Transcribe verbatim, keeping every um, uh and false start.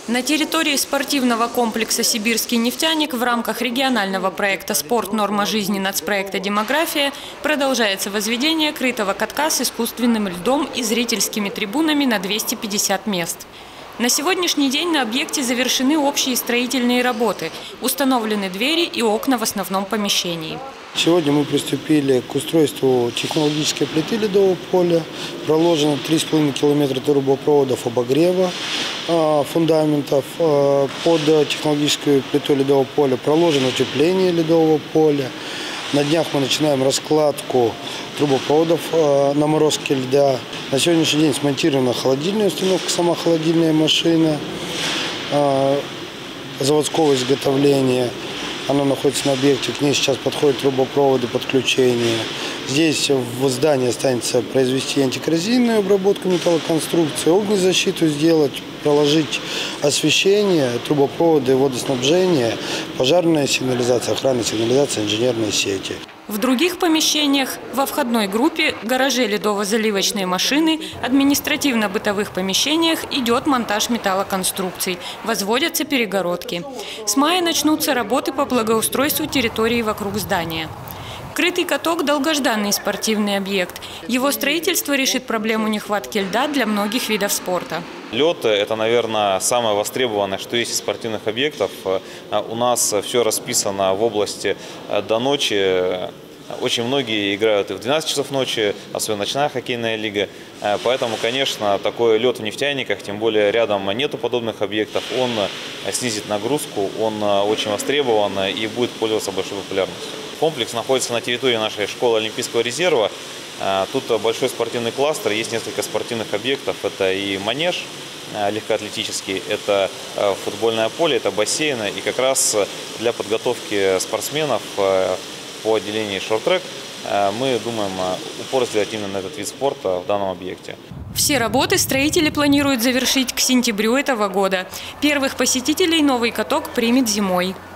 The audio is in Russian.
На территории спортивного комплекса «Сибирский нефтяник» в рамках регионального проекта «Спорт. Норма жизни» нацпроекта «Демография» продолжается возведение крытого катка с искусственным льдом и зрительскими трибунами на двести пятьдесят мест. На сегодняшний день на объекте завершены общие строительные работы, установлены двери и окна в основном помещении. Сегодня мы приступили к устройству технологической плиты ледового поля. Проложено три с половиной километра трубопроводов обогрева фундаментов. Под технологическую плиту ледового поля проложено утепление ледового поля. На днях мы начинаем раскладку трубопроводов на морозке льда. На сегодняшний день смонтирована холодильная установка, сама холодильная машина заводского изготовления. Она находится на объекте, к ней сейчас подходят трубопроводы подключения. Здесь в здании останется произвести антикоррозийную обработку металлоконструкции, огнезащиту сделать, проложить освещение, трубопроводы, водоснабжение, пожарная сигнализация, охранная сигнализация, инженерные сети. В других помещениях, во входной группе, гараже ледово-заливочной машины, административно-бытовых помещениях идет монтаж металлоконструкций, возводятся перегородки. С мая начнутся работы по благоустройству территории вокруг здания. Крытый каток – долгожданный спортивный объект. Его строительство решит проблему нехватки льда для многих видов спорта. Лед – это, наверное, самое востребованное, что есть из спортивных объектов. У нас все расписано в области до ночи. Очень многие играют и в двенадцать часов ночи, особенно ночная хоккейная лига. Поэтому, конечно, такой лед в нефтяниках, тем более рядом нету подобных объектов, он снизит нагрузку, он очень востребован и будет пользоваться большой популярностью. Комплекс находится на территории нашей школы Олимпийского резерва. Тут большой спортивный кластер, есть несколько спортивных объектов. Это и манеж легкоатлетический, это футбольное поле, это бассейны. И как раз для подготовки спортсменов по отделению шорт-трек мы думаем упор сделать именно на этот вид спорта в данном объекте. Все работы строители планируют завершить к сентябрю этого года. Первых посетителей новый каток примет зимой.